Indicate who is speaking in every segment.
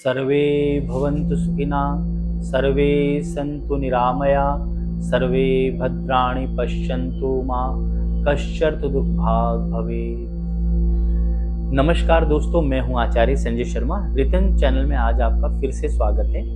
Speaker 1: सर्वे भवन्तु सुखिना, सर्वे सन्तु निरामया, सर्वे भद्राणि पश्यन्तु मा कश्चित् दुःखभाग् भवेत्। नमस्कार दोस्तों, मैं हूं आचार्य संजय शर्मा। रितन चैनल में आज आपका फिर से स्वागत है।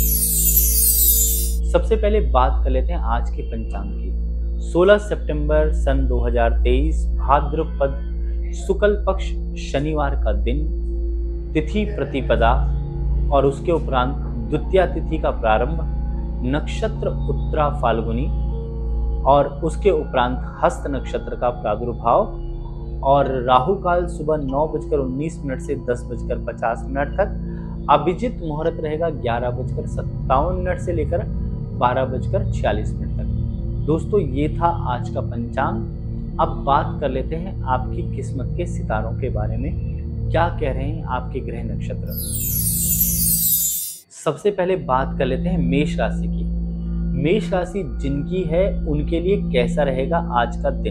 Speaker 1: सबसे पहले बात कर लेते हैं आज के पंचांग की। 16 सितंबर सन 2023 भाद्रपद शुक्ल पक्ष शनिवार का दिन, तिथि प्रतिपदा और उसके उपरांत द्वितीया तिथि का प्रारंभ, नक्षत्र उत्तरा फाल्गुनी और उसके उपरांत हस्त नक्षत्र का प्रादुर्भाव और राहु काल सुबह 9:19 से 10:50 तक। अभिजित मुहूर्त रहेगा 11:57 से लेकर 12:46 तक। दोस्तों, ये था आज का पंचांग। अब बात कर लेते हैं आपकी किस्मत के सितारों के बारे में, क्या कह रहे हैं आपके ग्रह नक्षत्र। सबसे पहले बात कर लेते हैं मेष राशि की। मेष राशि जिनकी है उनके लिए कैसा रहेगा आज का दिन।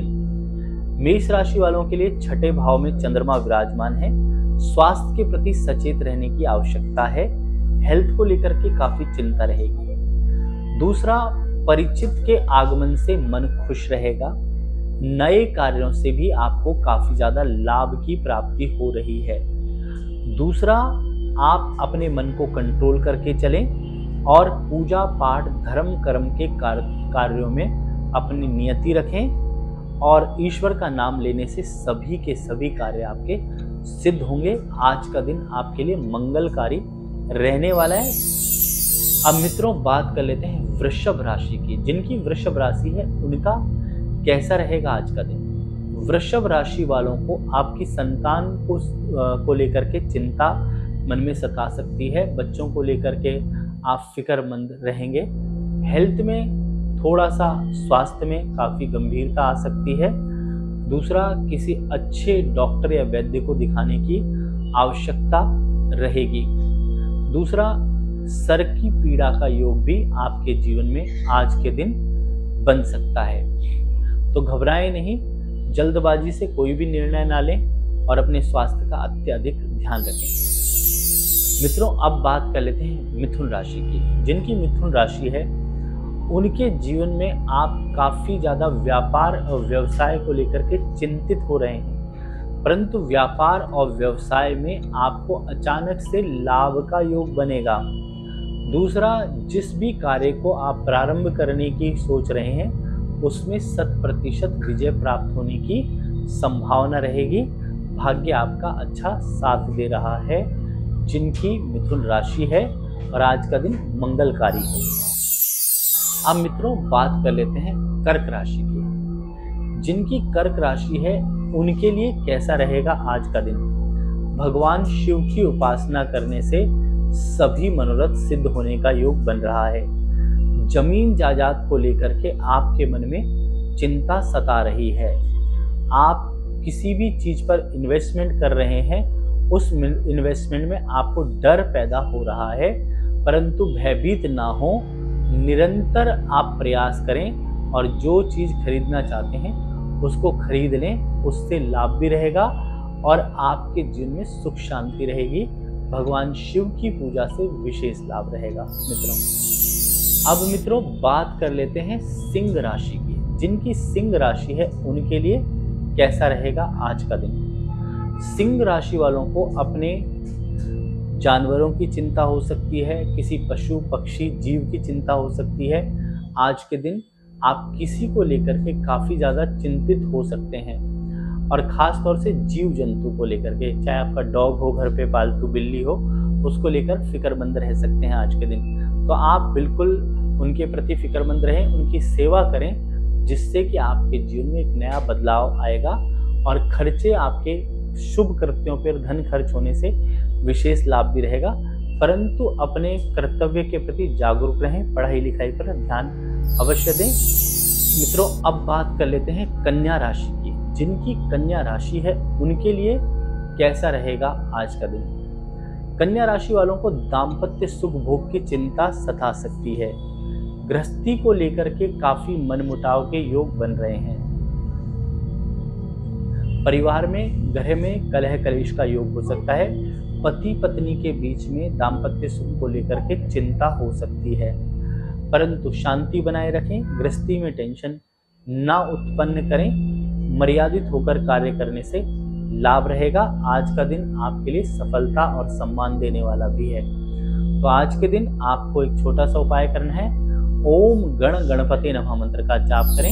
Speaker 1: मेष राशि वालों के लिए छठे भाव में चंद्रमा विराजमान है। स्वास्थ्य के प्रति सचेत रहने की आवश्यकता है। हेल्थ को लेकर के काफी चिंता रहेगी। दूसरा, परिचित के आगमन से मन खुश रहेगा। नए कार्यों से भी आपको काफी ज्यादा लाभ की प्राप्ति हो रही है। दूसरा, आप अपने मन को कंट्रोल करके चलें और पूजा पाठ धर्म कर्म के कार्यों में अपनी नियति रखें और ईश्वर का नाम लेने से सभी के सभी कार्य आपके सिद्ध होंगे। आज का दिन आपके लिए मंगलकारी रहने वाला है। अब मित्रों, बात कर लेते हैं वृषभ राशि की। जिनकी वृषभ राशि है उनका कैसा रहेगा आज का दिन। वृषभ राशि वालों को आपकी संतान को लेकर के चिंता मन में सता सकती है। बच्चों को लेकर के आप फिक्रमंद रहेंगे। हेल्थ में थोड़ा सा स्वास्थ्य में काफी गंभीरता आ सकती है। दूसरा, किसी अच्छे डॉक्टर या वैद्य को दिखाने की आवश्यकता रहेगी। दूसरा, सर की पीड़ा का योग भी आपके जीवन में आज के दिन बन सकता है। तो घबराएं नहीं, जल्दबाजी से कोई भी निर्णय ना लें और अपने स्वास्थ्य का अत्यधिक ध्यान रखें। मित्रों, अब बात कर लेते हैं मिथुन राशि की। जिनकी मिथुन राशि है उनके जीवन में आप काफी ज्यादा व्यापार और व्यवसाय को लेकर के चिंतित हो रहे हैं, परंतु व्यापार और व्यवसाय में आपको अचानक से लाभ का योग बनेगा। दूसरा, जिस भी कार्य को आप प्रारंभ करने की सोच रहे हैं उसमें 100% विजय प्राप्त होने की संभावना रहेगी। भाग्य आपका अच्छा साथ दे रहा है जिनकी मिथुन राशि है और आज का दिन मंगलकारी है। अब मित्रों, बात कर लेते हैं कर्क राशि की। जिनकी कर्क राशि है उनके लिए कैसा रहेगा आज का दिन। भगवान शिव की उपासना करने से सभी मनोरथ सिद्ध होने का योग बन रहा है। जमीन जायदाद को लेकर के आपके मन में चिंता सता रही है। आप किसी भी चीज पर इन्वेस्टमेंट कर रहे हैं, उस इन्वेस्टमेंट में आपको डर पैदा हो रहा है, परंतु भयभीत ना हो। निरंतर आप प्रयास करें और जो चीज खरीदना चाहते हैं उसको खरीद लें, उससे लाभ भी रहेगा और आपके जीवन में सुख शांति रहेगी। भगवान शिव की पूजा से विशेष लाभ रहेगा। अब मित्रों, बात कर लेते हैं सिंह राशि की। जिनकी सिंह राशि है उनके लिए कैसा रहेगा आज का दिन। सिंह राशि वालों को अपने जानवरों की चिंता हो सकती है, किसी पशु पक्षी जीव की चिंता हो सकती है। आज के दिन आप किसी को लेकर के काफी ज्यादा चिंतित हो सकते हैं और खास तौर से जीव जंतु को लेकर के, चाहे आपका डॉग हो, घर पे पालतू बिल्ली हो, उसको लेकर फिक्रमंद रह सकते हैं आज के दिन। तो आप बिल्कुल उनके प्रति फिक्रमंद रहें, उनकी सेवा करें, जिससे कि आपके जीवन में एक नया बदलाव आएगा और खर्चे आपके शुभ कृत्यों पर धन खर्च होने से विशेष लाभ भी रहेगा। परंतु अपने कर्तव्य के प्रति जागरूक रहें, पढ़ाई लिखाई पर ध्यान अवश्य दें। मित्रों, अब बात कर लेते हैं कन्या राशि की। जिनकी कन्या राशि है उनके लिए कैसा रहेगा आज का दिन। कन्या राशि वालों को दाम्पत्य सुख भोग की चिंता सता सकती है। गृहस्थी को लेकर के काफी मनमुटाव के योग बन रहे हैं। परिवार में, घर में कलह कलेश का योग हो सकता है। पति पत्नी के बीच में दाम्पत्य सुख को लेकर के चिंता हो सकती है, परंतु शांति बनाए रखें, गृहस्थी में टेंशन ना उत्पन्न करें, मर्यादित होकर कार्य करने से लाभ रहेगा। आज का दिन आपके लिए सफलता और सम्मान देने वाला भी है। तो आज के दिन आपको एक छोटा सा उपाय करना है, ओम गण गणपति नमः मंत्र का जाप करें।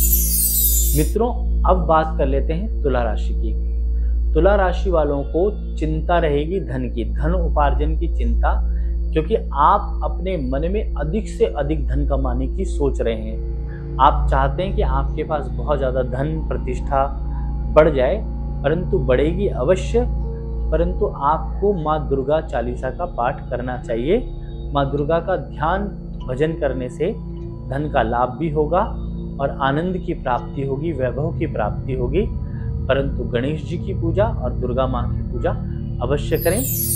Speaker 1: मित्रों, अब बात कर लेते हैं तुला राशि की। तुला राशि वालों को चिंता रहेगी धन की, धन उपार्जन की चिंता, क्योंकि आप अपने मन में अधिक से अधिक धन कमाने की सोच रहे हैं। आप चाहते हैं कि आपके पास बहुत ज़्यादा धन प्रतिष्ठा बढ़ जाए, परंतु बढ़ेगी अवश्य, परंतु आपको माँ दुर्गा चालीसा का पाठ करना चाहिए। माँ दुर्गा का ध्यान भजन करने से धन का लाभ भी होगा और आनंद की प्राप्ति होगी, वैभव की प्राप्ति होगी। परंतु गणेश जी की पूजा और दुर्गा माँ की पूजा अवश्य करें।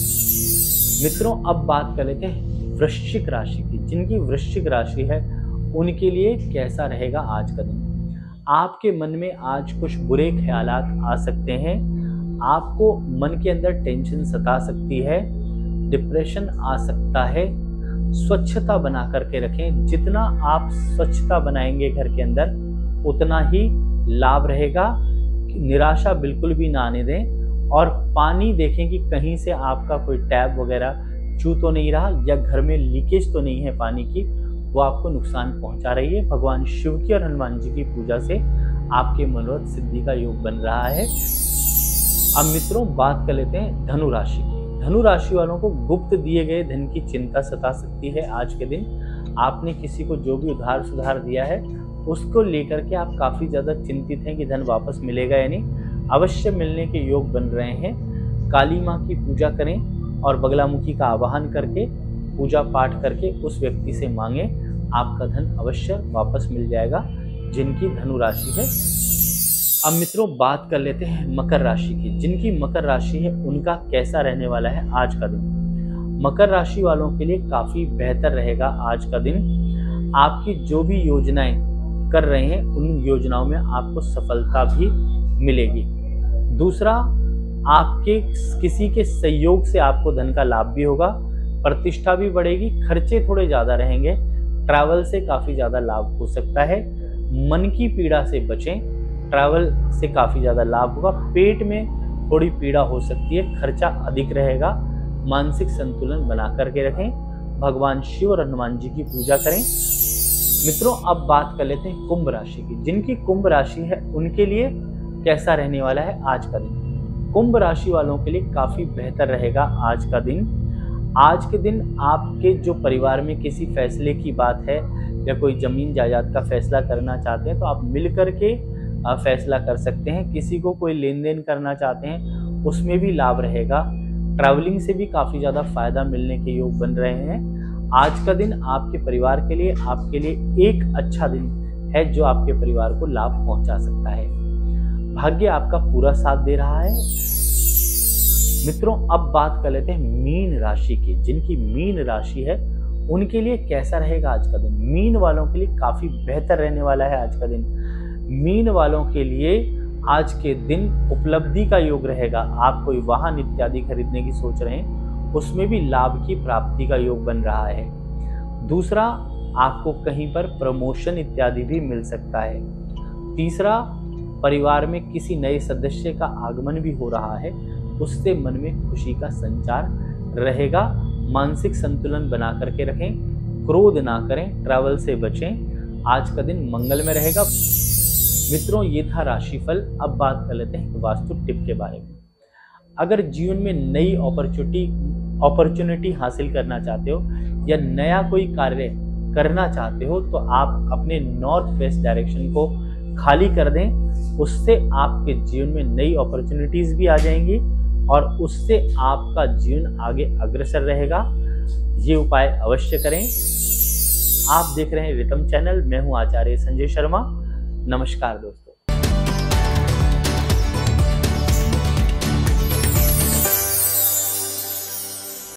Speaker 1: मित्रों, अब बात कर लेते हैं वृश्चिक राशि की। जिनकी वृश्चिक राशि है उनके लिए कैसा रहेगा आज का दिन। आपके मन में आज कुछ बुरे ख्यालात आ सकते हैं, आपको मन के अंदर टेंशन सता सकती है, डिप्रेशन आ सकता है। स्वच्छता बना करके रखें, जितना आप स्वच्छता बनाएंगे घर के अंदर उतना ही लाभ रहेगा। निराशा बिल्कुल भी ना आने दें और पानी देखें कि कहीं से आपका कोई टैप वगैरह चू तो नहीं रहा या घर में लीकेज तो नहीं है पानी की, वो आपको नुकसान पहुंचा रही है। भगवान शिव की और हनुमान जी की पूजा से आपके मनोरथ सिद्धि का योग बन रहा है। अब मित्रों, बात कर लेते हैं धनु राशि की। धनु राशि वालों को गुप्त दिए गए धन की चिंता सता सकती है आज के दिन। आपने किसी को जो भी उधार सुधार दिया है उसको लेकर के आप काफ़ी ज़्यादा चिंतित हैं कि धन वापस मिलेगा या नहीं। अवश्य मिलने के योग बन रहे हैं। काली माँ की पूजा करें और बगलामुखी का आवाहन करके पूजा पाठ करके उस व्यक्ति से मांगे, आपका धन अवश्य वापस मिल जाएगा जिनकी धनु राशि है। अब मित्रों, बात कर लेते हैं मकर राशि की। जिनकी मकर राशि है उनका कैसा रहने वाला है आज का दिन। मकर राशि वालों के लिए काफ़ी बेहतर रहेगा आज का दिन। आपकी जो भी योजनाएं कर रहे हैं उन योजनाओं में आपको सफलता भी मिलेगी। दूसरा, आपके किसी के सहयोग से आपको धन का लाभ भी होगा, प्रतिष्ठा भी बढ़ेगी, खर्चे थोड़े ज़्यादा रहेंगे, ट्रैवल से काफ़ी ज़्यादा लाभ हो सकता है। मन की पीड़ा से बचें, ट्रैवल से काफ़ी ज़्यादा लाभ होगा। पेट में थोड़ी पीड़ा हो सकती है, खर्चा अधिक रहेगा। मानसिक संतुलन बना करके रखें, भगवान शिव और हनुमान जी की पूजा करें। मित्रों, अब बात कर लेते हैं कुंभ राशि की। जिनकी कुंभ राशि है उनके लिए कैसा रहने वाला है आज का दिन। कुंभ राशि वालों के लिए काफ़ी बेहतर रहेगा आज का दिन। आज के दिन आपके जो परिवार में किसी फैसले की बात है या कोई ज़मीन जायदाद का फैसला करना चाहते हैं तो आप मिल कर के फैसला कर सकते हैं। किसी को कोई लेन देन करना चाहते हैं उसमें भी लाभ रहेगा। ट्रैवलिंग से भी काफ़ी ज़्यादा फायदा मिलने के योग बन रहे हैं। आज का दिन आपके परिवार के लिए, आपके लिए एक अच्छा दिन है जो आपके परिवार को लाभ पहुंचा सकता है। भाग्य आपका पूरा साथ दे रहा है। मित्रों, अब बात कर लेते हैं मीन राशि की। जिनकी मीन राशि है उनके लिए कैसा रहेगा आज का दिन। मीन वालों के लिए काफ़ी बेहतर रहने वाला है आज का दिन। मीन वालों के लिए आज के दिन उपलब्धि का योग रहेगा। आप कोई वाहन इत्यादि खरीदने की सोच रहे हैं उसमें भी लाभ की प्राप्ति का योग बन रहा है। दूसरा, आपको कहीं पर प्रमोशन इत्यादि भी मिल सकता है। तीसरा, परिवार में किसी नए सदस्य का आगमन भी हो रहा है, उससे मन में खुशी का संचार रहेगा। मानसिक संतुलन बना करके रखें, क्रोध ना करें, ट्रैवल से बचें। आज का दिन मंगल में रहेगा। मित्रों, ये था राशिफल। अब बात कर लेते हैं वास्तु टिप के बारे में। अगर जीवन में नई अपॉर्चुनिटी हासिल करना चाहते हो या नया कोई कार्य करना चाहते हो तो आप अपने नॉर्थ वेस्ट डायरेक्शन को खाली कर दें। उससे आपके जीवन में नई अपॉर्चुनिटीज़ भी आ जाएंगी और उससे आपका जीवन आगे अग्रसर रहेगा। ये उपाय अवश्य करें। आप देख रहे हैं रितम चैनल। मैं हूं आचार्य संजय शर्मा। नमस्कार दोस्तों।